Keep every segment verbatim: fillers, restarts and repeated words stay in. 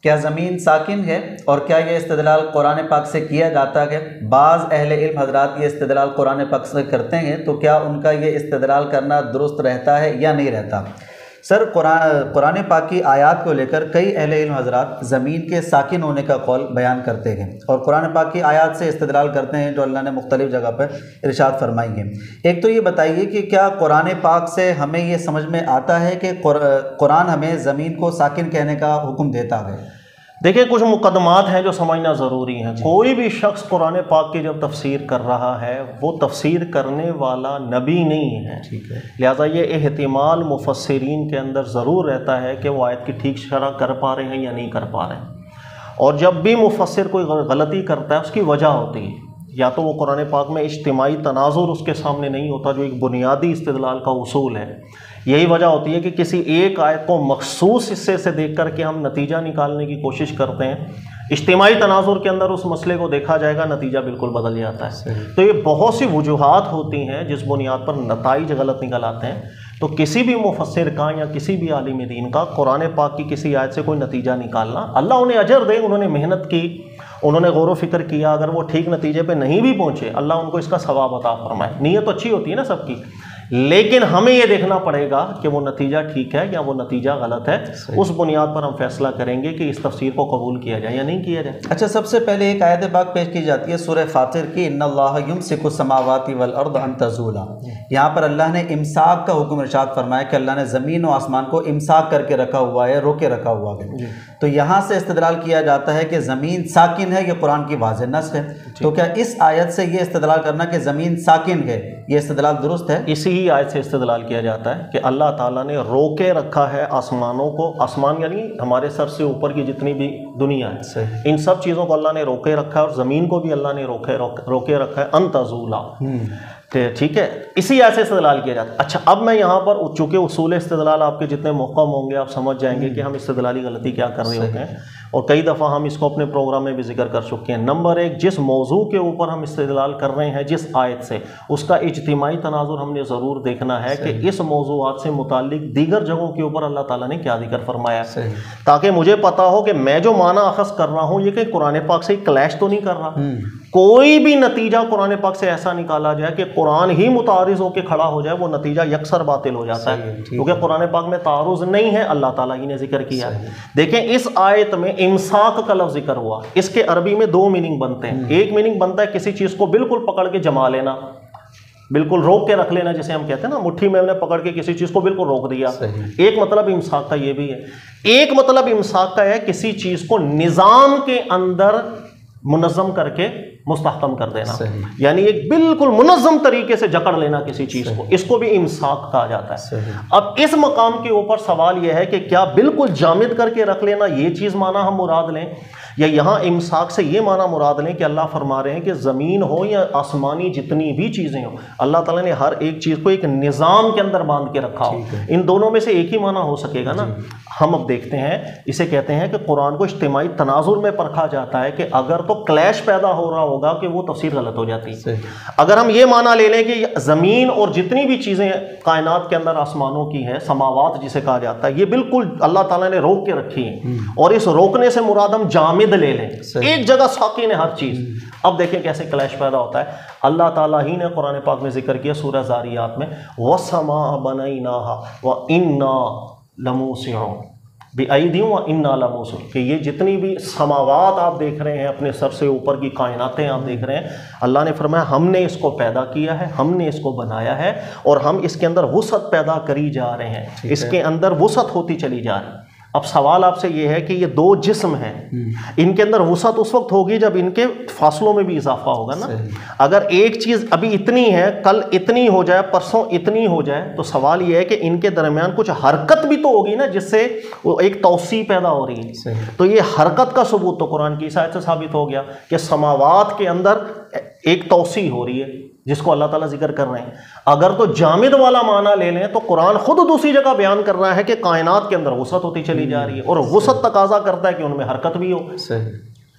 क्या ज़मीन साकिन है और क्या ये इस्तिदलाल कुरान पाक से किया जाता है? बाज़ अहले इल्म हज़रात ये इस्तिदलाल कुरान पाक से करते हैं, तो क्या उनका ये इस्तिदलाल करना दुरुस्त रहता है या नहीं रहता? सर, कुरान कुरान पाक की आयत को लेकर कई अहले इल्म हज़रात ज़मीन के साकिन होने का कौल बयान करते हैं और कुरान पाक की आयत से इस्तिदलाल करते हैं जो अल्लाह ने मुख्तलिफ़ जगह पर इरशाद फरमाई है। एक तो ये बताइए कि क्या कुरान पाक से हमें ये समझ में आता है कि कुरान हमें ज़मीन को साकिन कहने का हुक्म देता है? देखिए, कुछ मुकदमात हैं जो समझना ज़रूरी है। कोई भी शख्स कुरान पाक की जब तफसीर कर रहा है वो तफसीर करने वाला नबी नहीं है, ठीक है। लिहाजा ये एहतिमाल मुफस्सिरीन के अंदर ज़रूर रहता है कि वो आयत की ठीक शरह कर पा रहे हैं या नहीं कर पा रहे हैं। और जब भी मुफस्सिर कोई गलती करता है उसकी वजह होती है, या तो वो कुरान पाक में इज्तिमाई तनाजुर उसके सामने नहीं होता जो एक बुनियादी इस्तिदलाल का उसूल है। यही वजह होती है कि किसी एक आयत को मखसूस हिस्से से देख कर के हम नतीजा निकालने की कोशिश करते हैं। इज्तिमाई तनाजुर के अंदर उस मसले को देखा जाएगा, नतीजा बिल्कुल बदल जाता है। तो ये बहुत सी वजूहात होती हैं जिस बुनियाद पर नताइज गलत निकल आते हैं। तो किसी भी मुफस्सिर का या किसी भी आलिम दीन का कुरान पाक की किसी आयत से कोई नतीजा निकालना, अल्लाह उन्हें अजर दे, उन्होंने मेहनत की, उन्होंने गौर व फिक्र किया, अगर वो ठीक नतीजे पे नहीं भी पहुंचे अल्लाह उनको इसका सवाब अता फरमाए। नीयत तो अच्छी होती है ना सबकी, लेकिन हमें यह देखना पड़ेगा कि वो नतीजा ठीक है या वो नतीजा गलत है। उस बुनियाद पर हम फैसला करेंगे कि इस तफसीर को कबूल किया जाए या नहीं किया जाए। अच्छा, सबसे पहले एक आयत पाक पेश की जाती है सूरह फातिर की, इन्नल्लाह युमसिकु समावाति वल अर्द अन तज़ूला। यहाँ पर अल्लाह ने इमसाक का हुक्म इरशाद फरमाया कि अल्लाह ने ज़मीन और आसमान को इमसाक करके रखा हुआ है, रोके रखा हुआ है। तो यहाँ से इस्तिदलाल किया जाता है कि ज़मीन साकिन है, ये कुरान की वाज़ेह नस्स है। तो क्या इस आयत से ये इस्तिदलाल करना कि ज़मीन साकिन है, ये इस्तिदलाल दुरुस्त है? इसी ही आयत से इस्तिदलाल किया जाता है कि अल्लाह ताला ने रोके रखा है आसमानों को। आसमान यानी हमारे सर से ऊपर की जितनी भी दुनिया है, इन सब चीज़ों को अल्लाह ने रोके रखा है और ज़मीन को भी अल्लाह ने रोके रोके रखा है अन तज़ूला। ठीक है, इसी आयत से इस्तिदलाल किया जाता है। अच्छा, अब मैं यहाँ पर चूँकि उसूल इस्तिदलाल आपके जितने मुहकम होंगे आप समझ जाएंगे कि हम इस्तिदलाली गलती क्या कर रहे होते हैं, और कई दफ़ा हम इसको अपने प्रोग्राम में भी जिक्र कर चुके हैं। नंबर एक, जिस मौजू के ऊपर हम इस्तिदलाल कर रहे हैं जिस आयत से, उसका इज्तिमाई तनाजुर हमने ज़रूर देखना है कि इस मौजूआत से मुताल्लिक दीगर जगहों के ऊपर अल्लाह ताला ने क्या जिक्र फरमाया, ताकि मुझे पता हो कि मैं जो माना अखज़ कर रहा हूँ ये कि कुरान पाक से क्लैश तो नहीं कर रहा। कोई भी नतीजा कुरान पाक से ऐसा निकाला जाए कि कुरान ही मुतारिज़ होकर खड़ा हो जाए, वो नतीजा यकसर बातिल हो जाता है, क्योंकि कुरान पाक में तारुज़ नहीं है, अल्लाह ताला ही ने जिक्र किया। देखें, इस आयत में इमसाक का लफ्ज़ जिक्र हुआ। इसके अरबी में दो मीनिंग बनते हैं। एक मीनिंग बनता है किसी चीज़ को बिल्कुल पकड़ के जमा लेना, बिल्कुल रोक के रख लेना, जिसे हम कहते हैं ना, मुट्ठी में हमने पकड़ के किसी चीज़ को बिल्कुल रोक दिया। एक मतलब इमसाक का ये भी है। एक मतलब इमसाक का है किसी चीज़ को निज़ाम के अंदर मुनज़्ज़म करके मुस्तहकम कर देना, यानी एक बिल्कुल मुनज़्ज़म तरीके से जकड़ लेना किसी चीज़ को, इसको भी इमसाक कहा जाता है। अब इस मकाम के ऊपर सवाल यह है कि क्या बिल्कुल जामिद करके रख लेना ये चीज़ माना हम मुराद लें, या यहाँ इमसाक से ये माना मुराद लें कि अल्लाह फरमा रहे हैं कि ज़मीन हो या आसमानी जितनी भी चीज़ें हो, अल्लाह ताला ने हर एक चीज़ को एक निज़ाम के अंदर बांध के रखा हो। इन दोनों में से एक ही माना हो सकेगा ना। हम अब देखते हैं, इसे कहते हैं कि कुरान को इज्तिमाई तनाजुर में परखा जाता है कि अगर तो क्लैश पैदा हो रहा होगा कि वो तफसीर गलत हो जाती है। अगर हम ये माना ले लें कि ज़मीन और जितनी भी चीज़ें कायनात के अंदर आसमानों की हैं, समावात जिसे कहा जाता है, ये बिल्कुल अल्लाह ताला ने रोक के रखी है, और इस रोकने से मुराद हम जामिद ले लें, एक जगह साकिन है हर चीज़। अब देखें कैसे क्लैश पैदा होता है। अल्लाह ताला ही ने कुरान पाक में जिक्र किया सूरह ज़ारियात में, वस्समा बनैनाहा व इन्ना लमूसिऊन बिअयदिन व इन्ना लमूसिऊन, कि ये जितनी भी समावात आप देख रहे हैं, अपने सर से ऊपर की कायनातें आप देख रहे हैं, अल्लाह ने फरमाया हमने इसको पैदा किया है, हमने इसको बनाया है, और हम इसके अंदर वुसअत पैदा करी जा रहे हैं, इसके अंदर वुसअत होती चली जा रही है। अब सवाल आपसे ये है कि ये दो जिस्म हैं, इनके अंदर वुसअत उस वक्त होगी जब इनके फासलों में भी इजाफा होगा ना। अगर एक चीज़ अभी इतनी है, कल इतनी हो जाए, परसों इतनी हो जाए, तो सवाल ये है कि इनके दरमियान कुछ हरकत भी तो होगी ना, जिससे वो एक तौसी पैदा हो रही है। तो ये हरकत का सबूत तो कुरान की इस आयत से साबित हो गया कि समावात के अंदर एक तौसी हो रही है, जिसको अल्लाह ताला जिक्र कर रहे हैं। अगर तो जामिद वाला माना ले लें तो कुरान खुद दूसरी जगह बयान कर रहा है कि कायनात के अंदर वुसअत होती चली जा रही है, और वुसअत तकाजा करता है कि उनमें हरकत भी हो।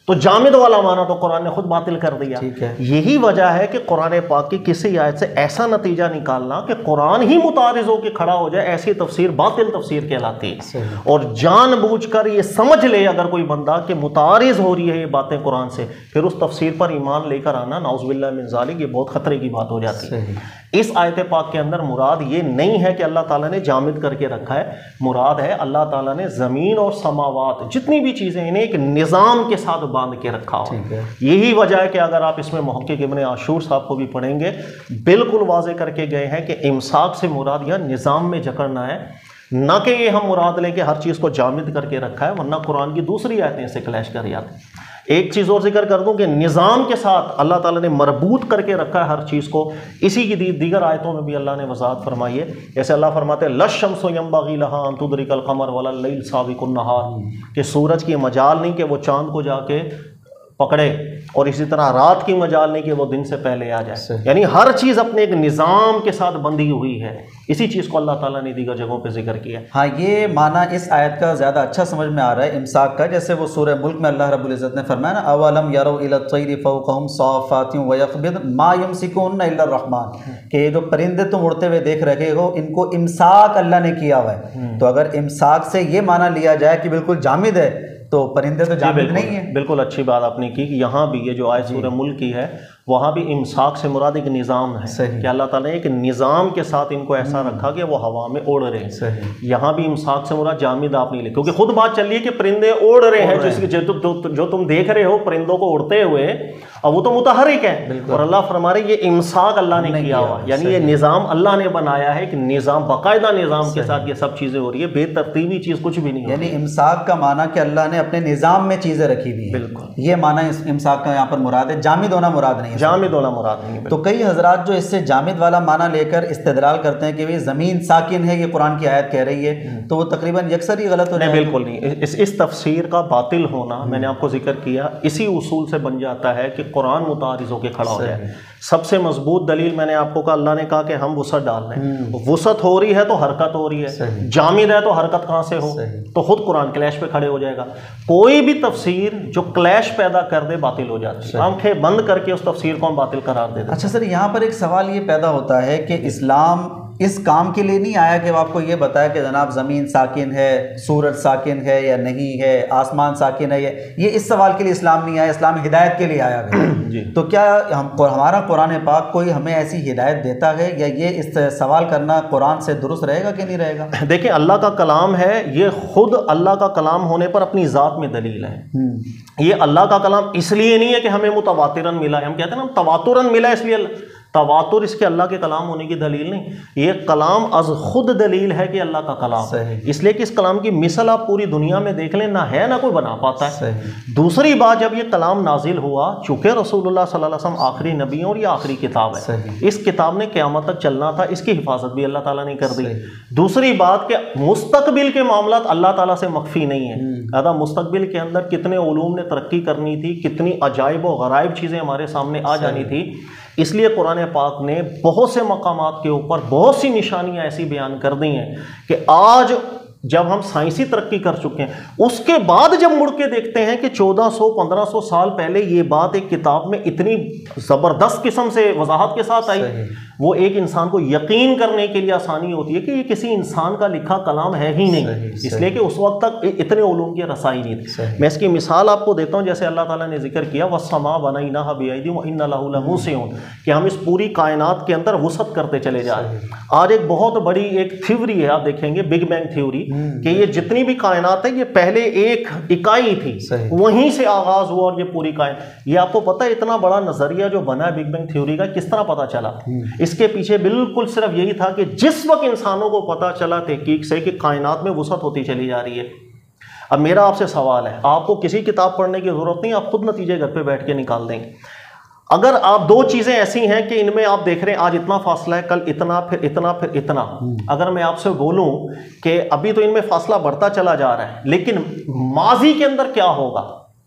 तो जामिद वाला माना तो कुरान ने खुद बातिल कर दिया। ठीक है। यही वजह है कि कुरान पाक की किसी आयत से ऐसा नतीजा निकालना कि कुरान ही मुतारिज होकर खड़ा हो जाए, ऐसी तफसीर बातिल तफसीर कहलाती है। और जानबूझकर ये समझ ले अगर कोई बंदा कि मुतारिज हो रही है ये बातें कुरान से, फिर उस तफसीर पर ईमान लेकर आना नाउज़ुबिल्लाह मिन ज़ालिक, ये बहुत खतरे की बात हो जाती है। इस आयत पाक के अंदर मुराद ये नहीं है कि अल्लाह ताला ने जामिद करके रखा है, मुराद है अल्लाह ताला ने ज़मीन और समावात जितनी भी चीज़ें इन्हें एक निज़ाम के साथ बांध के रखा हो। यही वजह है कि अगर आप इसमें मुहक्किक इब्न आशूर साहब को भी पढ़ेंगे, बिल्कुल वाज़े करके गए हैं कि इमसाक से मुराद यह निज़ाम में जकड़ना है, न कि ये हम मुराद लें कि हर चीज़ को जामिद करके रखा है, वरना कुरान की दूसरी आयतें से क्लैश कर जाती हैं। एक चीज़ और जिक्र कर दूं कि निज़ाम के साथ अल्लाह ताला ने मरबूत करके रखा है हर चीज़ को। इसी की दी, दीगर आयतों में भी अल्लाह ने वज़ाहत फरमाई है। जैसे अल्लाह फरमाते हैं लश्शम्सु यंबग़ी लहा अन तुदरिकल क़मर वलल लैल साबिकुन नहार, कि सूरज की मजाल नहीं कि वो चांद को जाके पकड़े, और इसी तरह रात की मजाल नहीं कि वो दिन से पहले आ जाए। यानी हर चीज़ अपने एक निज़ाम के साथ बंधी हुई है। इसी चीज़ को अल्लाह ताला ने दीगर जगहों पे जिक्र किया। हाँ, ये माना इस आयत का ज़्यादा अच्छा समझ में आ रहा है इमसाक का, जैसे वो सूरह मुल्क में अल्लाह रब्बुल इज़्ज़त ने फरमाया ना, अवलम यरौ इला तैरि फौक़हुम साफ़ातिन व यक़बिद मा यमसिकुहुन्ना इल्ला रहमान, कि ये जो परिंदे तुम उड़ते हुए देख रहे हो इनको इमसाक अल्लाह ने किया हुआ है। तो अगर इमसाक से ये माना लिया जाए कि बिल्कुल जामिद है, तो परिंदे तो जामिद नहीं है। बिल्कुल अच्छी बात आपने की कि यहाँ भी ये जो आयत सूरह मुल्क की है, वहाँ भी इमसाक से मुराद एक निज़ाम है कि अल्लाह ताला ने एक निज़ाम के साथ इनको ऐसा रखा कि वो हवा में उड़ रहे हैं। यहाँ भी इमसाक से मुराद जामिद आप नहीं ले, क्योंकि खुद बात चल रही है कि परिंदे उड़ रहे हैं, जिसकी जो, जो, जो तुम देख रहे हो परिंदों को उड़ते हुए, अब वो तो मुतहरिक है, और अल्लाह फरमा रहे ये इमसाक अल्लाह ने किया हुआ, यानी ये निज़ाम अल्लाह ने बनाया है कि निज़ाम, बाकायदा निज़ाम के साथ ये सब चीज़ें हो रही है, बेतरतीबी चीज़ कुछ भी नहीं। यानी इमसाक का माना कि अल्लाह ने अपने निज़ाम में चीज़ें रखी हुई है, बिल्कुल ये माना इमसाक का यहाँ पर मुराद है, जामिद होना मुराद नहीं है। जामिद होना मुराद नहीं है। तो कई हजरात जो इससे जामिद वाला माना लेकर इस्तेदलाल करते हैं कि भाई ज़मीन साकिन है, ये कुरान की आयत कह रही है, तो वो तकरीबन यकसर ही गलत हो जाए। बिल्कुल नहीं, इस इस तफसीर का बातिल होना मैंने आपको जिक्र किया, इसी उसूल से बन जाता है कि कुरान मुतारिज़ होकर खड़ा हो जाए। सबसे मजबूत दलील मैंने आपको कहा, अल्लाह ने कहा कि हम वुसअत डाल रहे हैं, वुसअत हो रही है तो हरकत हो रही है, जामिद है तो हरकत कहाँ से हो, तो खुद कुरान क्लैश पे खड़े हो जाएगा। कोई भी तफसीर जो क्लैश पैदा कर दे बातिल हो जाती है, आंखें बंद करके उस तफसीर को हम बातिल करार दे देते। अच्छा सर, यहाँ पर एक सवाल ये पैदा होता है कि इस्लाम इस काम के लिए नहीं आया कि वो आपको ये बताया कि जनाब ज़मीन साकिन है, सूरज साकिन है या नहीं है, आसमान साकिन है, ये ये इस सवाल के लिए इस्लाम नहीं आया, इस्लाम हिदायत के लिए आया है। जी। तो क्या हम हमारा कुरान पाक कोई हमें ऐसी हिदायत देता है, या ये इस सवाल करना कुरान से दुरुस्त रहेगा कि नहीं रहेगा? देखिए, अल्लाह का कलाम है, ये खुद अल्लाह का कलाम होने पर अपनी ज़ात में दलील है। ये अल्लाह का कलाम इसलिए नहीं है कि हमें मुतवातिरन मिला है, हम कहते हैं ना तवातुरन मिला इसलिए, तवातुर इसके अल्लाह के कलाम होने की दलील नहीं, ये कलाम अज खुद दलील है कि अल्लाह का कलाम है, इसलिए कि इस कलाम की मिसल आप पूरी दुनिया में देख लें, ना है ना कोई बना पाता है। दूसरी बात, जब ये कलाम नाजिल हुआ, चूंकि रसूलुल्लाह सल्लल्लाहु अलैहि वसल्लम आखिरी नबी और ये आखिरी किताब है, इस किताब ने क़यामत तक चलना था, इसकी हिफाजत भी अल्लाह ताला ने कर दी। दूसरी बात कि मुस्तकबिल के मामला अल्लाह ताला से मख्फी नहीं है, अदा मुस्तकबिल के अंदर कितने उलूम ने तरक्की करनी थी, कितनी अजाइब व गराइब चीज़ें हमारे सामने आ जानी थी, इसलिए कुरान पाक ने बहुत से मकामात के ऊपर बहुत सी निशानियां ऐसी बयान कर दी हैं कि आज जब हम साइंसी तरक्की कर चुके हैं, उसके बाद जब मुड़ के देखते हैं कि चौदह सौ पंद्रह सौ साल पहले ये बात एक किताब में इतनी ज़बरदस्त किस्म से वजाहत के साथ आई, वो एक इंसान को यकीन करने के लिए आसानी होती है कि ये किसी इंसान का लिखा कलाम है ही नहीं, इसलिए कि उस वक्त तक इतने उलूम की रसाई नहीं थी। मैं इसकी मिसाल आपको देता हूँ, जैसे अल्लाह ताला ने जिक्र किया वस्समा बनैनाहा बिअयदिन व इन्ना लहू लमूसिऊन, कि हम इस पूरी कायनात के अंदर वुसअत करते चले जा रहे हैं। आज एक बहुत बड़ी एक थ्योरी है, आप देखेंगे बिग बैंग थ्योरी, कि ये जितनी भी कायनात है ये पहले एक इकाई थी, वहीं से आगाज हुआ और ये पूरी कायनात, ये आपको पता है इतना बड़ा नजरिया जो बना है बिग बैंग थ्योरी का, किस तरह पता चला? इसके पीछे बिल्कुल सिर्फ यही था कि जिस वक्त इंसानों को पता चला तहकीक से कि कायनात में वुसअत होती चली जा रही है। अब मेरा आपसे सवाल है, आपको किसी किताब पढ़ने की जरूरत नहीं, आप खुद नतीजे घर पे बैठ के निकाल देंगे। अगर आप दो चीजें ऐसी हैं कि इनमें आप देख रहे हैं आज इतना फासला है, कल इतना, फिर इतना, फिर इतना, अगर मैं आपसे बोलूं कि अभी तो इनमें फासला बढ़ता चला जा रहा है, लेकिन माजी के अंदर क्या होगा,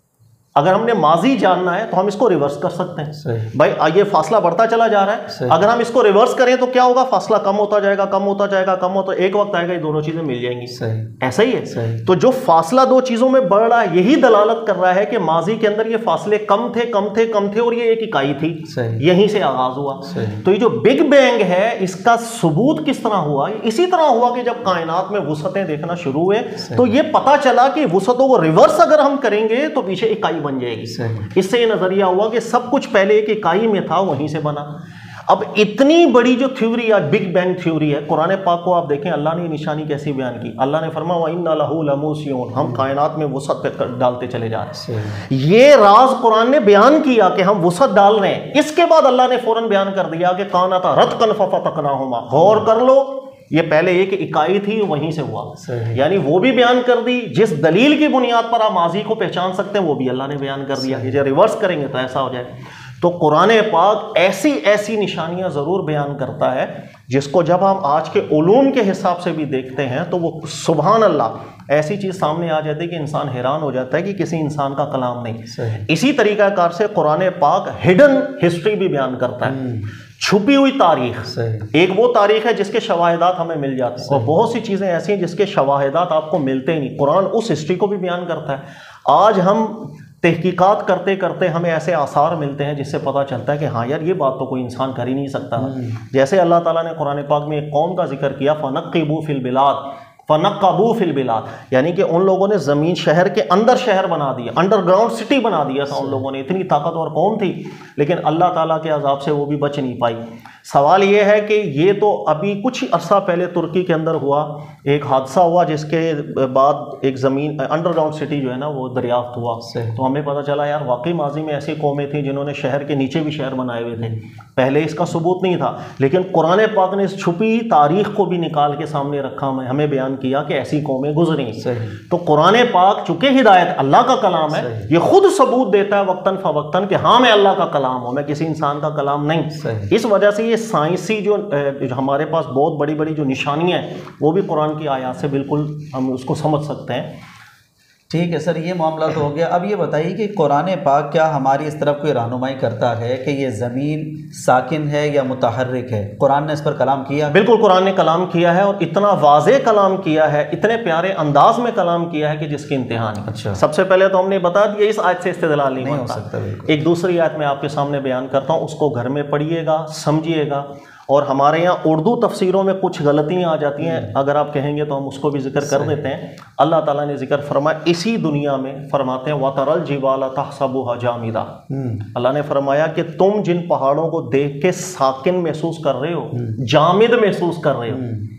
अगर हमने माजी जानना है तो हम इसको रिवर्स कर सकते हैं। सही। भाई ये फासला बढ़ता चला जा रहा है, अगर हम इसको रिवर्स करें तो क्या होगा, फासला कम होता जाएगा, कम होता जाएगा, कम होता, एक वक्त आएगा ये दोनों चीजें मिल जाएंगी। सही। ऐसा ही है। सही। तो जो फासला दो चीजों में बढ़ रहा है यही दलालत कर रहा है कि माजी के अंदर ये फासले कम थे कम थे कम थे और ये एक इकाई थी। सही। यहीं से आगाज हुआ। सही। तो ये जो बिग बैंग है इसका सबूत किस तरह हुआ, इसी तरह हुआ कि जब कायनात में वुसअतें देखना शुरू हुए तो ये पता चला कि वुसअतों को रिवर्स अगर हम करेंगे तो पीछे इकाई बन जाएगी। इससे ये नजरिया हुआ कि सब कुछ पहले एक इकाई में था, वहीं से बना। अब इतनी बड़ी जो थ्योरी आज बिग बैंग थ्योरी है, कुरान पाक को आप देखें अल्लाह ने निशानी कैसी बयान की। अल्लाह ने फरमाया इन्ना लहू लमूसियून, हम कायनात में वुसअत पे डालते चले जा रहे हैं। ये राज कुरान ने बयान किया कि हम वुसअत डाल रहे हैं। इसके बाद अल्लाह ने फौरन बयान कर दिया कि कानाता रतकन फफतकनाहुमा, गौर कर लो ये पहले एक इकाई थी वहीं से हुआ। यानी वो भी बयान कर दी, जिस दलील की बुनियाद पर आप माजी को पहचान सकते हैं वो भी अल्लाह ने बयान कर दिया। ये रिवर्स करेंगे तो ऐसा हो जाए। तो कुरान पाक ऐसी ऐसी निशानियां जरूर बयान करता है जिसको जब हम आज के उलूम के हिसाब से भी देखते हैं तो वो सुभान अल्लाह ऐसी चीज सामने आ जाती है कि इंसान हैरान हो जाता है कि किसी इंसान का कलाम नहीं। इसी तरीकाकार से कुरान पाक हिडन हिस्ट्री भी बयान करता है, छुपी हुई तारीख। एक वो तारीख है जिसके शवाहिदात हमें मिल जाते हैं और बहुत सी चीजें ऐसी हैं जिसके शवाहिदात आपको मिलते ही नहीं। कुरान उस हिस्ट्री को भी बयान करता है। आज हम तहकीकात करते करते हमें ऐसे आसार मिलते हैं जिससे पता चलता है कि हाँ यार ये बात तो कोई इंसान कर ही नहीं सकता। जैसे अल्लाह ताला ने कुरान पाक में एक कौम का जिक्र किया, फनक्किबू फिल बिलाद फनक्कबू फिल बिलाद, यानी कि उन लोगों ने जमीन शहर के अंदर शहर बना दिया, अंडरग्राउंड सिटी बना दिया था। उन लोगों ने इतनी ताकतवर कौम थी लेकिन अल्लाह ताला के अजाब से वो भी बच नहीं पाई। सवाल ये है कि ये तो अभी कुछ अरसा पहले तुर्की के अंदर हुआ, एक हादसा हुआ जिसके बाद एक ज़मीन अंडरग्राउंड सिटी जो है ना वो दरियाफ्त हुआ। तो हमें पता चला यार वाकई माजी में ऐसी कौमें थी जिन्होंने शहर के नीचे भी शहर बनाए हुए थे। पहले इसका सबूत नहीं था लेकिन कुरान पाक ने इस छुपी तारीख को भी निकाल के सामने रखा, हमें बयान किया कि ऐसी कौमें गुजरी। तो कुरान पाक चूंकि हिदायत अल्लाह का कलाम है, ये खुद सबूत देता है वक्तन फवक्तन कि हाँ मैं अल्लाह का कलाम हूँ, मैं किसी इंसान का कलाम नहीं। इस वजह से ये साइंसी जो, जो हमारे पास बहुत बड़ी बड़ी जो निशानियाँ हैं वो भी कुरान की आयत से बिल्कुल हम उसको समझ सकते हैं। ठीक है सर, ये मामला तो हो गया। अब ये बताइए कि कुरान पाक क्या हमारी इस तरफ कोई रहनुमाई करता है कि ये ज़मीन साकिन है या मुतहर्रिक है? कुरान ने इस पर कलाम किया? बिल्कुल कुरान ने कलाम किया है और इतना वाज़े कलाम किया है, इतने प्यारे अंदाज में कलाम किया है कि जिसकी इंतहा नहीं। अच्छा। सबसे पहले तो हमने बता दिया इस आयत से इस्तेदलाल नहीं, नहीं हो सकता। एक दूसरी आयत मैं आपके सामने बयान करता हूँ, उसको घर में पढ़िएगा, समझिएगा। और हमारे यहाँ उर्दू तफसीरों में कुछ गलतियाँ आ जाती हैं, अगर आप कहेंगे तो हम उसको भी जिक्र कर देते हैं। अल्लाह ताला ने जिक्र फरमाया इसी दुनिया में, फरमाते हैं वतरल जिबाला तहसबुहा जामिदा। अल्लाह ने फरमाया कि तुम जिन पहाड़ों को देख के साकिन महसूस कर रहे हो, जामिद महसूस कर रहे हो,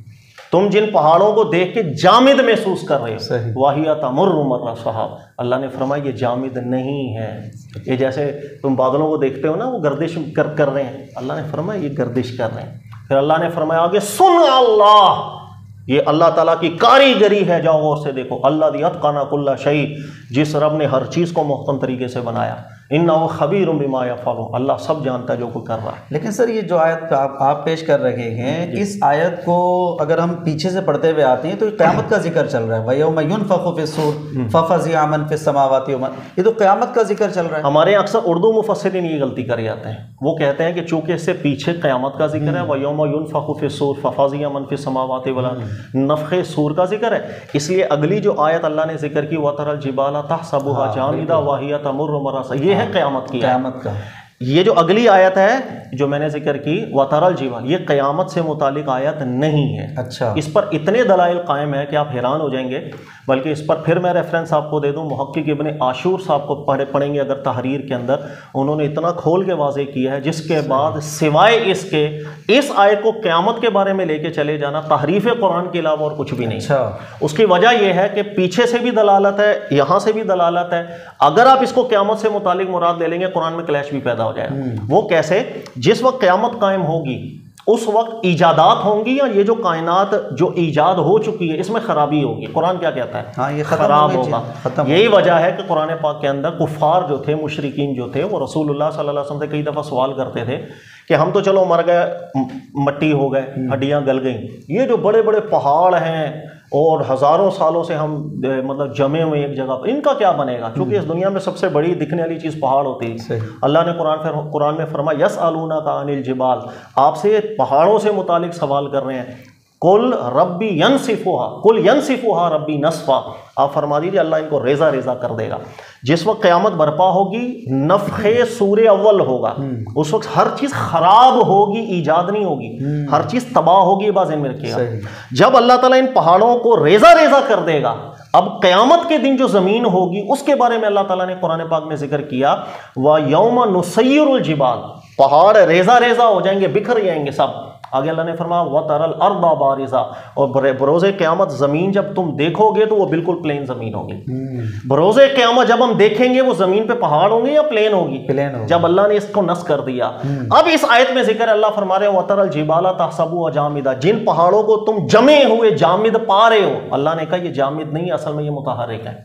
तुम जिन पहाड़ों को देख के जामिद महसूस कर रहे हो, वाहिया तमुर्रु मर्रा सहाब, अल्लाह ने फरमाया ये जामिद नहीं है। ये जैसे तुम बादलों को देखते हो ना वो गर्दिश कर कर रहे हैं, अल्लाह ने फरमाया ये गर्दिश कर रहे हैं। फिर अल्लाह ने फरमाया आगे सुन अल्लाह, ये अल्लाह ताला की कारीगरी है, जाओ गौर से देखो। अल्लाह दी अतकाना कुल्ला शई, जिस रब ने हर चीज़ को मुहकम तरीके से बनाया। इन्ना वो खबीरुम बिमा यफ़अलू, अल्लाह सब जानता है जो कोई कर रहा है। लेकिन सर ये जो आयत आप, आप पेश कर रहे हैं, इस आयत को अगर हम पीछे से पढ़ते हुए आते हैं तो क़यामत का जिक्र चल रहा है। वयौम युनफ़ख़ु फ़िस्सूर फ़फ़ज़िअ मन फ़िस्समावाति वमन, ये तो क़यामत का जिक्र चल रहा है। हमारे अक्सर उर्दू मुफ़स्सिरीन ये गलती कर जाते हैं, वो कहते हैं कि चूंकि इससे पीछे क़यामत का जिक्र है, वयौम युनफ़ख़ु फ़िस्सूर फ़फ़ज़िअ मन फ़िस्समावाति वल नफ़ख़े सूर का जिक्र है, इसलिए अगली जो आयत अल्लाह ने जिक्र की वतरल जिबाला तहसबुहा जामिदा वहिया तमुर्रु मर्रा सहाब, ये है क़यामत की क़यामत का। ये जो अगली आयत है जो मैंने जिक्र की वतरल जिबाल, ये क़यामत से मुतालिक आयत नहीं है। अच्छा। इस पर इतने दलाइल कायम है कि आप हैरान हो जाएंगे। बल्कि इस पर फिर मैं रेफरेंस आपको दे दूं, मुहक्किक इब्न आशूर साहब को पढ़े पढ़ेंगे अगर तहरीर के अंदर, उन्होंने इतना खोल के वाज़े किया है जिसके बाद सिवाय इसके इस आयत को क़यामत के बारे में लेके चले जाना तहरीफ कुरान के अलावा और कुछ भी नहीं। अच्छा। उसकी वजह यह है कि पीछे से भी दलालत है, यहाँ से भी दलालत है। अगर आप इसको क़यामत से मुतालिक मुराद ले लेंगे कुरान में क्लैश भी पैदा हो जाएगा। वो कैसे? जिस वक्त क़यामत कायम होगी उस वक्त इजादात होंगी या ये जो कायनात जो ईजाद हो चुकी है इसमें खराबी होगी। कुरान क्या कहता है? हाँ, ये खराब होगा। यही वजह है कि कुरान पाक के अंदर कुफार जो थे, मुशरिकीन जो थे, वो रसूलुल्लाह सल्लल्लाहु अलैहि वसल्लम से कई दफ़ा सवाल करते थे कि हम तो चलो मर गए, मट्टी हो गए, हड्डियां गल गई, ये जो बड़े बड़े पहाड़ हैं और हजारों सालों से हम मतलब जमे हुए एक जगह पर, इनका क्या बनेगा? क्योंकि इस दुनिया में सबसे बड़ी दिखने वाली चीज पहाड़ होती है। अल्लाह ने कुरान कुरान में फरमाया यसअलूना का अनिल जिबाल, आपसे पहाड़ों से मुतालिक सवाल कर रहे हैं। कुल रब्बी यनसिफुहा, कुल यनसिफुहा रब्बी नसफा, आप फरमा दीजिए अल्लाह इनको रेजा रेजा कर देगा। जिस वक्त क़यामत बर्पा होगी, नफ़ख़े सूरे अव्वल होगा, उस वक्त हर चीज खराब होगी, ईजाद नहीं होगी, हर चीज तबाह होगी। बाज़ में रखिएगा, जब अल्लाह ताला इन पहाड़ों को रेजा रेजा कर देगा, अब क़यामत के दिन जो जमीन होगी उसके बारे में अल्लाह ताला ने कुरान पाक में जिक्र किया, व यौम नुसय्यिरुल जिबाल, पहाड़ रेजा रेजा हो जाएंगे, बिखर जाएंगे सब। आगे अल्लाह ने फरमाया व तरल अर्दा बारिज़ा, और बरोज़े क़यामत ज़मीन जब तुम देखोगे तो वो बिल्कुल प्लेन ज़मीन होगी। बरोज़े क़यामत जब हम देखेंगे वो ज़मीन पे पहाड़ होंगे या प्लेन होगी? प्लेन होगी। जब अल्लाह ने इसको नस कर दिया, अब इस आयत में जिक्र अल्लाह फरमा रहे व तरल जिबाला तहसबुहा जामिदा, जिन पहाड़ों को तुम जमे हुए जामिद पा रहे हो, अल्लाह ने कहा ये जामिद नहीं, असल में ये मुतहर्रिक है।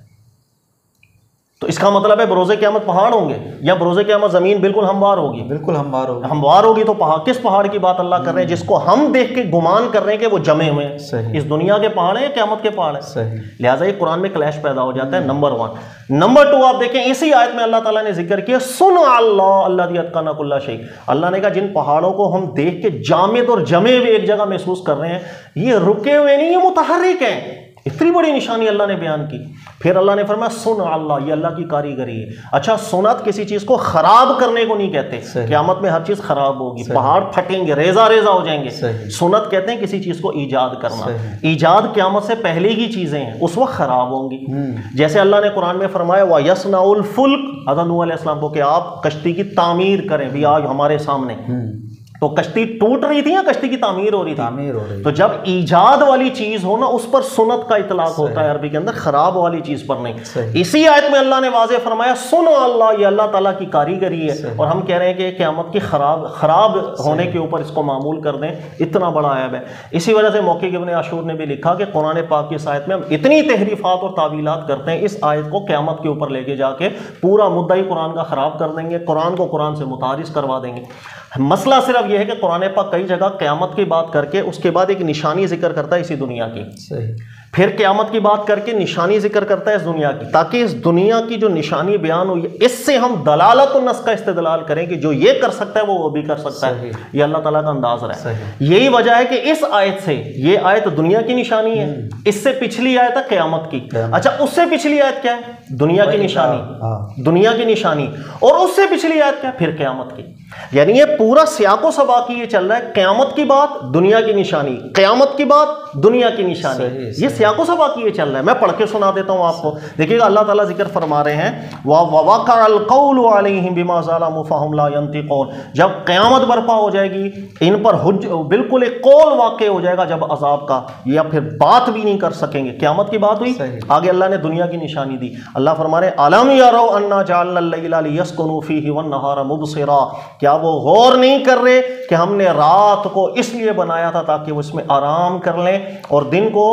तो इसका मतलब है बरोज़े क़यामत पहाड़ होंगे या बरोज़े क़यामत ज़मीन बिल्कुल हमवार होगी? बिल्कुल हमवार होगी। हमवार होगी तो पहाड़, किस पहाड़ की बात अल्लाह कर रहे हैं? जिसको हम देख के गुमान कर रहे हैं कि वो जमे हुए हैं। इस दुनिया के पहाड़ हैं या क़यामत के पहाड़ हैं? लिहाजा ये कुरान में क्लैश पैदा हो जाता है, नंबर वन। नंबर टू, आप देखें इसी आयत में अल्लाह ताला ने जिक्र किया सुन अल्लाह अल्लाज़ी अत्क़ना कुल्ला शै, अल्लाह ने कहा जिन पहाड़ों को हम देख के जामिद और जमे हुए एक जगह महसूस कर रहे हैं, ये रुके हुए नहीं, ये मुतहर्रिक हैं। इतनी बड़ी निशानी अल्लाह ने बयान की। फिर अल्लाह ने फरमाया सुन अल्लाह, ये अल्लाह की कारीगरी है। अच्छा, सुनत किसी चीज को खराब करने को नहीं कहते, क़यामत में हर चीज खराब होगी, पहाड़ फटेंगे, रेजा रेजा हो जाएंगे। सुनत कहते हैं किसी चीज को ईजाद करना। ईजाद क़यामत से पहले की चीजें हैं, उस वक्त खराब होंगी। जैसे अल्लाह ने कुरान में फरमाया व यसनाउल फुल्क, हज़रत नूह अलैहिस्सलाम को कि आप कश्ती की तामीर करें, भी आज हमारे सामने। तो कश्ती टूट रही थी या कश्ती की तामीर हो रही थी? तामीर हो रही। तो जब ईजाद वाली चीज हो ना, उस पर सुनत का इतलाक होता है अरबी के अंदर, खराब वाली चीज पर नहीं। इसी आयत में अल्लाह ने वाज़ेह फरमाया सुन अल्लाह, ये अल्लाह ताला की कारीगरी है। और हम कह रहे हैं कि क़यामत की खराब खराब होने के ऊपर इसको मामूल कर दें, इतना बड़ा ऐब है। इसी वजह से मौके इब्न आशूर ने भी लिखा कि कुरान पाक की इस आयत में हम इतनी तहरीफात और तावीलात करते हैं, इस आयत को क़यामत के ऊपर लेके जाके पूरा मुद्दा ही कुरान का खराब कर देंगे, कुरान को कुरान से मुतारिज करवा देंगे। मसला सिर्फ यह है कि कुरान पाक कई जगह क़यामत की बात करके उसके बाद एक निशानी जिक्र करता है इसी दुनिया की, सही। फिर क़यामत की बात करके निशानी जिक्र करता है इस दुनिया की, ताकि इस दुनिया की जो निशानी बयान हुई है इससे हम दलालत और नस का इस्तेदलाल करें कि जो ये कर सकता है वो वो भी कर सकता है। ये अल्लाह ताला का अंदाज रहा है। यही वजह है कि इस आयत से, ये आयत दुनिया की निशानी है, इससे पिछली आयत है क़यामत की। अच्छा, उससे पिछली आयत क्या है? दुनिया की निशानी, दुनिया की निशानी। और उससे पिछली आयत क्या? फिर क़यामत की। यानी ये पूरा सियाको सबाकी ये चल रहा है, क़यामत की बात दुनिया की निशानी, क़यामत की बात दुनिया की निशानी, ये सियाको सबाकी ये चल रहा है। मैं पढ़ के सुना देता हूँ आपको, देखिएगा अल्लाह ताला जिक्र फरमा रहे हैं वा वक़अल क़ौलु अलैहिम बिमा ज़लमू फ़हुम ला यंतिक़ून, जब क़यामत बर्पा हो जाएगी इन पर हुज बिल्कुल एक कौल वाक़े हो जाएगा जब अजाब का, या फिर बात भी नहीं कर सकेंगे। क़यामत की बात हुई, आगे अल्लाह ने दुनिया की निशानी दी। अल्लाह फरमा रहे अलम यरौ अन्ना जअलनल लैला लियस्कुनू फ़ीहि वन्नहारा मुबसिरा, क्या वो गौर नहीं कर रहे कि हमने रात को इसलिए बनाया था ताकि वो इसमें आराम कर लें, और दिन को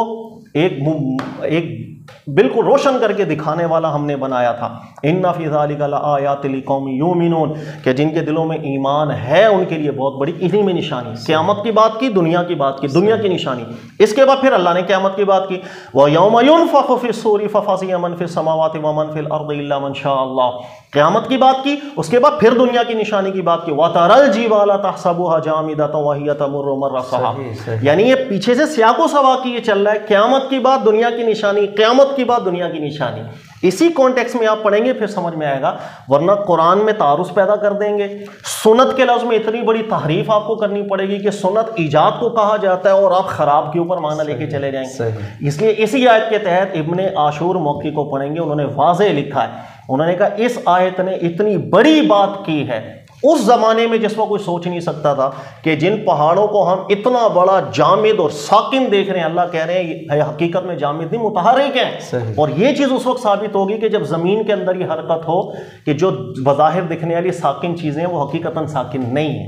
एक एक बिल्कुल रोशन करके दिखाने वाला हमने बनाया था। इन्ना फी ज़ालिका लआयातिन लिक़ौमिन युमिनून, कि जिनके दिलों में ईमान है उनके लिए बहुत बड़ी इन्हीं में निशानी। क़यामत की बात की, दुनिया की बात की, दुनिया की निशानी। इसके बाद फिर अल्लाह ने क़यामत की बात की व यौम युनफ़ख़ु फ़िस्सूरि फ़फ़ज़िअ मन फ़िस्समावाति व मन फ़िल अर्दि इल्ला मन शा अल्लाह, क़यामत की बात की। उसके बाद फिर दुनिया की निशानी की बात की व तरल जिबाला तहसबुहा जामिदतन व हिय तमुर्रु मर्रा सहाब। यानी ये पीछे से सियाको सवाकी ये चल रहा है, क़यामत की बात दुनिया की निशानी, क़यामत की बात दुनिया की निशानी। इसी कॉन्टेक्स्ट में आप पढ़ेंगे फिर समझ में आएगा, वरना कुरान में तारुस पैदा कर देंगे। सुन्नत के लफ्ज़ में इतनी बड़ी तहरीफ आपको करनी पड़ेगी कि सुन्नत ईजाद को कहा जाता है और आप खराब के ऊपर माना लेके चले जाएंगे। इसलिए इसी आयत के तहत इब्ने आशूर मौकी को पढ़ेंगे, उन्होंने वाज़े लिखा है, उन्होंने कहा इस आयत ने इतनी बड़ी बात की है उस जमाने में जिसमें कोई सोच नहीं सकता था कि जिन पहाड़ों को हम इतना बड़ा जामिद और साकिन देख रहे हैं, अल्लाह कह रहे हैं हकीकत में जामिद नहीं मुतहर्रिक हैं। और ये चीज़ उस वक्त साबित होगी कि जब ज़मीन के अंदर ये हरकत हो कि जो बज़ाहिर दिखने वाली साकिन चीज़ें हैं वो हकीकतन साकिन नहीं है।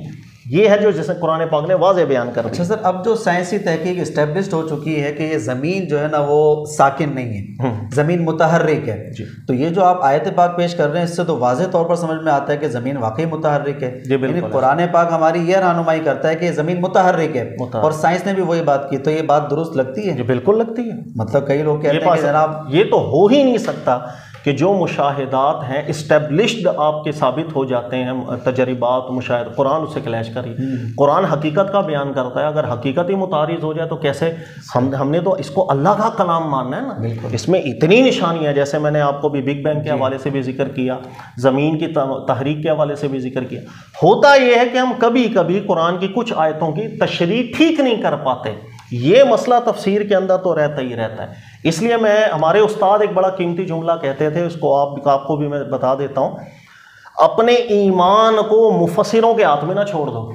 ये है जो जैसे कुरान पाक ने वाज़े बयान कर दिया। अच्छा सर, अब जो साइंसी तहकीक इस्टेब्लिश्ड हो चुकी है कि ये ज़मीन जो है ना वो साकिन नहीं है, ज़मीन मुतहर्रिक है, तो ये जो आप आयत पाक पेश कर रहे हैं इससे तो वाज़े तौर पर समझ में आता है कि ज़मीन वाकई मुतहर्रिक है। यानी कुरान पाक हमारी यह रहनुमाई करता है कि ज़मीन मुतहर्रिक है और साइंस ने भी वही बात की, तो ये बात दुरुस्त लगती है? बिल्कुल लगती है। मतलब कई लोग कहते हैं कि जनाब ये तो हो ही नहीं सकता कि जो मुशाहिदात हैं इस्टेब्लिश्ड आपके साबित हो जाते हैं, तजर्बात मुशाहिद, कुरान उससे क्लैश करिए। कुरान हकीकत का बयान करता है, अगर हकीकत ही मुतारिज हो जाए तो कैसे हम हमने तो इसको अल्लाह का कलाम मानना है ना। इसमें इतनी निशानियाँ, जैसे मैंने आपको भी बिग बैंग के हवाले से भी जिक्र किया, ज़मीन की तहरीक के हवाले से भी जिक्र किया। होता यह है कि हम कभी कभी कुरान की कुछ आयतों की तशरीह ठीक नहीं कर पाते, ये मसला तफसीर के अंदर तो रहता ही रहता है। इसलिए मैं, हमारे उस्ताद एक बड़ा कीमती जुमला कहते थे, उसको आप आपको भी मैं बता देता हूँ, अपने ईमान को मुफस्सिरों के हाथ में ना छोड़ दो।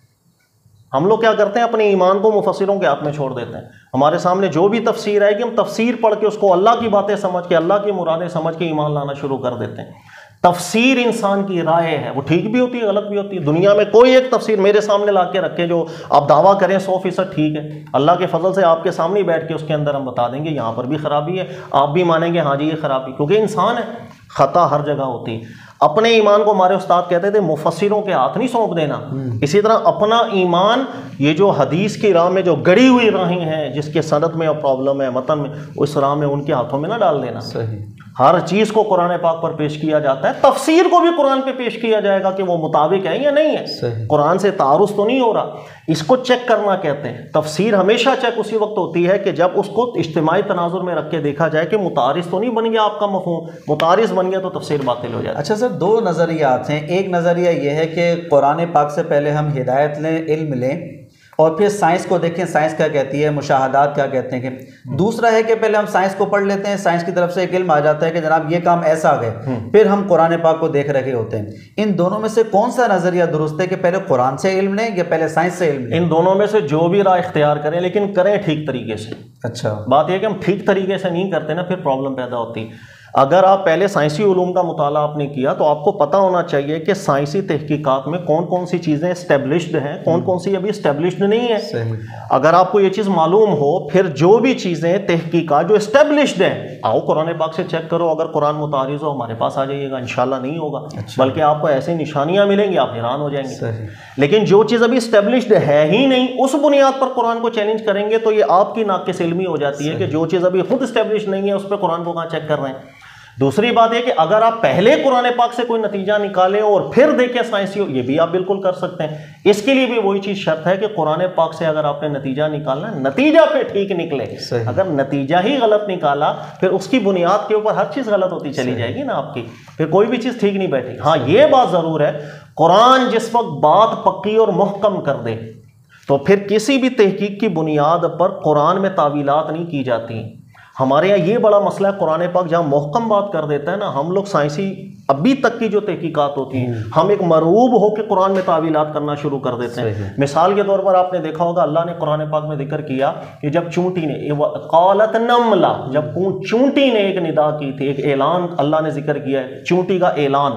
हम लोग क्या करते हैं, अपने ईमान को मुफस्सिरों के हाथ में छोड़ देते हैं। हमारे सामने जो भी तफसीर है कि हम तफसीर पढ़ के उसको अल्लाह की बातें समझ के, अल्लाह की मुरादें समझ के ईमान लाना शुरू कर देते हैं। तफसीर इंसान की राय है, वो ठीक भी होती है गलत भी होती है। दुनिया में कोई एक तफसीर मेरे सामने ला के रखे जो आप दावा करें सौ फीसद ठीक है, अल्लाह के फजल से आपके सामने ही बैठ के उसके अंदर हम बता देंगे यहाँ पर भी खराबी है, आप भी मानेंगे हाँ जी ये खराबी, क्योंकि इंसान है, खता हर जगह होती है। अपने ईमान को हमारे उस्ताद कहते थे मुफस्सिरों के हाथ नहीं सौंप देना। इसी तरह अपना ईमान, ये जो हदीस की राह में जो गड़ी हुई राहें हैं, जिसके सनद में प्रॉब्लम है, मतन में, उस राह में उनके हाथों में ना डाल देना। सही। हर चीज़ को कुरान पाक पर पेश किया जाता है, तफसीर को भी कुरान पे पेश किया जाएगा कि वो मुताबिक है या नहीं है, कुरान से तारुस तो नहीं हो रहा। इसको चेक करना कहते हैं। तफसीर हमेशा चेक उसी वक्त होती है कि जब उसको इज्तिमाई तनाजुर में रख के देखा जाए कि मुतारिस तो नहीं बन गया आपका मफहूम, मुतारिस बन गया तो तफसीर बातिल हो जाए। अच्छा सर, दो नज़रियात हैं। एक नज़रिया यह है कि कुरान पाक से पहले हम हिदायत लें, इल्म लें, और फिर साइंस को देखें, साइंस क्या कहती है, मुशाहदात क्या कहते हैं। कि दूसरा है कि पहले हम साइंस को पढ़ लेते हैं, साइंस की तरफ से एक इल्म आ जाता है कि जनाब ये काम ऐसा है, फिर हम कुरान पाक को देख रहे होते हैं। इन दोनों में से कौन सा नज़रिया दुरुस्त है कि पहले कुरान से इल्म लें या पहले साइंस से इल्म लें? इन दोनों में से जो भी राय इख्तियार करें, लेकिन करें ठीक तरीके से। अच्छा, बात यह कि हम ठीक तरीके से नहीं करते ना, फिर प्रॉब्लम पैदा होती है। अगर आप पहले साइंसी उलूम का मुताला आपने किया तो आपको पता होना चाहिए कि साइंसी तहकीकात में कौन कौन सी चीज़ें इस्टेब्लिश्ड हैं, कौन कौन सी अभी इस्टेब्लिश्ड नहीं है। सही। अगर आपको ये चीज़ मालूम हो, फिर जो भी चीज़ें तहकीकात जो इस्टेब्लिश्ड हैं, आओ कुरान पाक से चेक करो, अगर कुरान मुतारिज़ हो हमारे पास आ जाइएगा, इंशाल्लाह नहीं होगा। अच्छा। बल्कि आपको ऐसी निशानियाँ मिलेंगी, आप हैरान हो जाएंगे। सही। लेकिन जो चीज़ अभी इस्टेब्लिश्ड है ही नहीं, उस बुनियाद पर कुरान को चैलेंज करेंगे तो ये आपकी नाक़िस इल्मी हो जाती है कि जो चीज़ अभी खुद इस्टेब्लिश नहीं है उस पर कुरान को कहाँ चेक कर रहे हैं। दूसरी बात यह कि अगर आप पहले कुरान पाक से कोई नतीजा निकालें और फिर देखें साइंसी हो, ये भी आप बिल्कुल कर सकते हैं। इसके लिए भी वही चीज़ शर्त है कि कुरान पाक से अगर आपने नतीजा निकालना है, नतीजा पे ठीक निकले। अगर नतीजा ही गलत निकाला, फिर उसकी बुनियाद के ऊपर हर चीज़ गलत होती चली जाएगी ना आपकी, फिर कोई भी चीज़ ठीक नहीं बैठेगी। हाँ, ये बात ज़रूर है, कुरान जिस वक्त बात पक्की और मुहकम कर दे तो फिर किसी भी तहकीक की बुनियाद पर कुरान में तावीलात नहीं की जाती। हमारे यहाँ ये बड़ा मसला है, कुरान पाक जहाँ मुहकम बात कर देता है ना, हम लोग साइंसी अभी तक की जो तहकीकात होती हैं, हम एक मरूब होकर कुरान में तावीलात करना शुरू कर देते हैं। मिसाल के तौर पर आपने देखा होगा, अल्लाह ने कुरान पाक में जिक्र किया कि जब चूंटी ने क़ालत नमला, जब चूंटी ने एक निदा की थी, एक ऐलान अल्लाह ने जिक्र किया है, चूंटी का ऐलान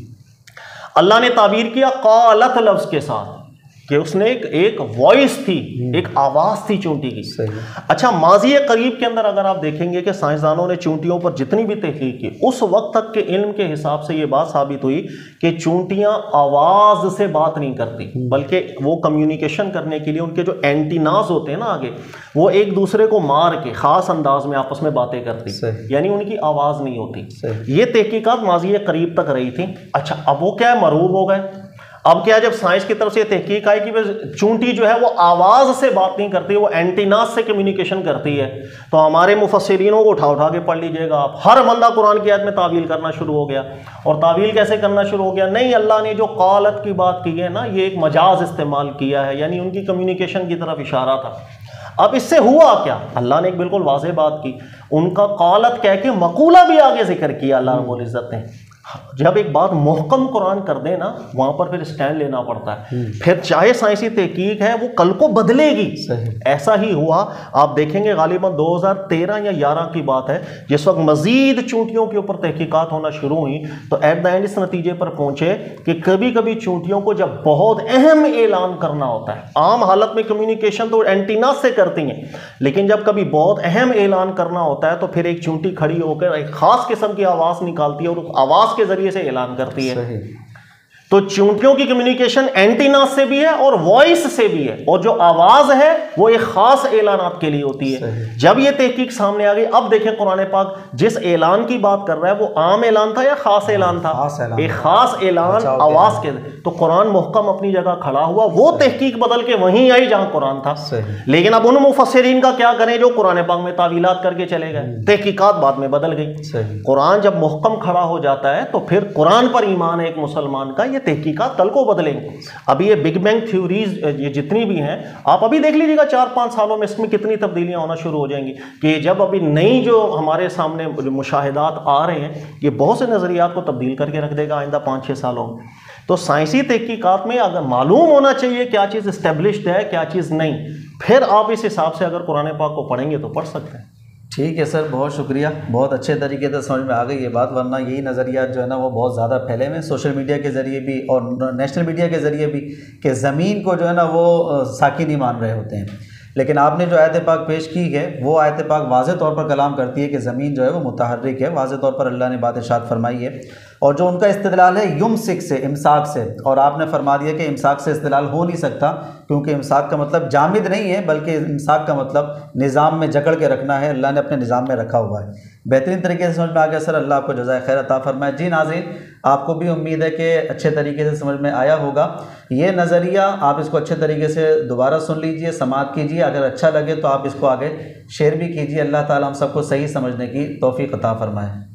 अल्लाह ने ताबीर किया क़ालत लफ्ज़ के साथ कि उसने एक एक वॉइस थी, एक आवाज़ थी चूंटी की। अच्छा, माजी करीब के अंदर अगर आप देखेंगे कि साइंसदानों ने चूंटियों पर जितनी भी तहकीक की, उस वक्त तक के इल्म के हिसाब से ये बात साबित हुई कि चूंटियाँ आवाज़ से बात नहीं करती, बल्कि वो कम्युनिकेशन करने के लिए उनके जो एंटीनाज होते हैं ना आगे, वो एक दूसरे को मार के ख़ास अंदाज में आपस में बातें करती, यानी उनकी आवाज़ नहीं होती। ये तहकीकात माजी करीब तक रही थी। अच्छा, अब वो क्या है, मरूब हो गए। अब क्या, जब साइंस की तरफ से तहकीक आई कि चूंटी जो है वो आवाज़ से बात नहीं करती, वो एंटीनास से कम्युनिकेशन करती है, तो हमारे मुफस्सिरीनों को उठा उठा के पढ़ लीजिएगा आप, हर बंदा कुरान की आयत में तावील करना शुरू हो गया। और तावील कैसे करना शुरू हो गया, नहीं, अल्लाह ने जो क़ालत की बात की है ना, ये एक मजाज इस्तेमाल किया है, यानी उनकी कम्युनिकेशन की तरफ इशारा था। अब इससे हुआ क्या, अल्लाह ने एक बिल्कुल वाज़ेह बात की, उनका क़ालत कह के मक़ूला भी आगे जिक्र किया अल्लाह रब्बुल इज़्ज़त ने। जब एक बात मुहकम कुरान कर दे ना, वहां पर फिर स्टैंड लेना पड़ता है, फिर चाहे साइंसी तहकीक है वो कल को बदलेगी। ऐसा ही हुआ, आप देखेंगे गालिबन दो हज़ार तेरह या ग्यारह की बात है, जिस वक्त मजीद चूंटियों के ऊपर तहकीकात होना शुरू हुई, तो एट द एंड इस नतीजे पर पहुंचे कि कभी कभी चूंटियों को जब बहुत अहम ऐलान करना होता है, आम हालत में कम्युनिकेशन तो एंटीना से करती हैं, लेकिन जब कभी बहुत अहम ऐलान करना होता है तो फिर एक चूंटी खड़ी होकर एक खास किस्म की आवाज निकालती है और उस आवाज के जरिए से ऐलान करती है। सही। तो चूंटियों की कम्युनिकेशन एंटीना से भी है और वॉइस से भी है, और जो आवाज है वो एक खास ऐलानात के लिए होती है। जब ये तहकीक सामने आ गई, अब देखें कुरान पाक जिस ऐलान की बात कर रहा है वो आम ऐलान था या खास ऐलान था? खास ऐलान, एक खास ऐलान आवाज के। तो कुरान मुहकम अपनी जगह खड़ा हुआ, वो तहकीक बदल के वहीं आई जहां कुरान था। लेकिन अब उन मुफस्सिरीन का क्या करें जो कुरान पाक में तावीलात करके चले गए, तहकीकात बाद में बदल गई। कुरान जब मुहकम खड़ा हो जाता है तो फिर कुरान पर ईमान है एक मुसलमान का, ये तहकीकात कल को बदलेंगे। अभी ये बिग बैंग थ्योरीज ये जितनी भी हैं, आप अभी देख लीजिएगा चार पांच सालों में इसमें कितनी तब्दीलियां होना शुरू हो जाएंगी, कि जब अभी नई जो हमारे सामने मुशाहिदात आ रहे हैं, ये बहुत से नजरियात को तब्दील करके रख देगा आइंदा पाँच छः सालों में। तो साइंसी तहकीकात में अगर मालूम होना चाहिए क्या चीज़ इस्टेब्लिश्ड है क्या चीज़ नहीं, फिर आप इस हिसाब से अगर कुरान पाक को पढ़ेंगे तो पढ़ सकते हैं। ठीक है सर, बहुत शुक्रिया, बहुत अच्छे तरीके से समझ में आ गई ये बात, वरना यही नज़रिया जो है ना वो बहुत ज़्यादा फैले हुए सोशल मीडिया के ज़रिए भी और नेशनल मीडिया के ज़रिए भी, कि ज़मीन को जो है ना वो साकी नहीं मान रहे होते हैं। लेकिन आपने जो आयत पाक पेश की है वो आयत पाक वाज़े तौर पर कलाम करती है कि ज़मीन जो है वो मुतहर्रिक है, वाज़े तौर पर अल्लाह ने बात इरशाद फरमाई है। और जो उनका इस्तिदलाल है युमसिक से, इमसाक से, और आपने फरमा दिया कि इमसाक से इस्तिदलाल हो नहीं सकता, क्योंकि इमसाक का मतलब जामिद नहीं है, बल्कि इमसाक का मतलब निज़ाम में जकड़ के रखना है, अल्लाह ने अपने निज़ाम में रखा हुआ है। बेहतरीन तरीके से समझ में आ गया सर, अल्लाह आपको जज़ाए खैर अता फरमाए। जी नाज़रीन, आपको भी उम्मीद है कि अच्छे तरीके से समझ में आया होगा ये नज़रिया, आप इसको अच्छे तरीके से दोबारा सुन लीजिए, समाअत कीजिए, अगर अच्छा लगे तो आप इसको आगे शेयर भी कीजिए। अल्लाह ताला हम सबको सही समझने की तौफीक अता फरमाए।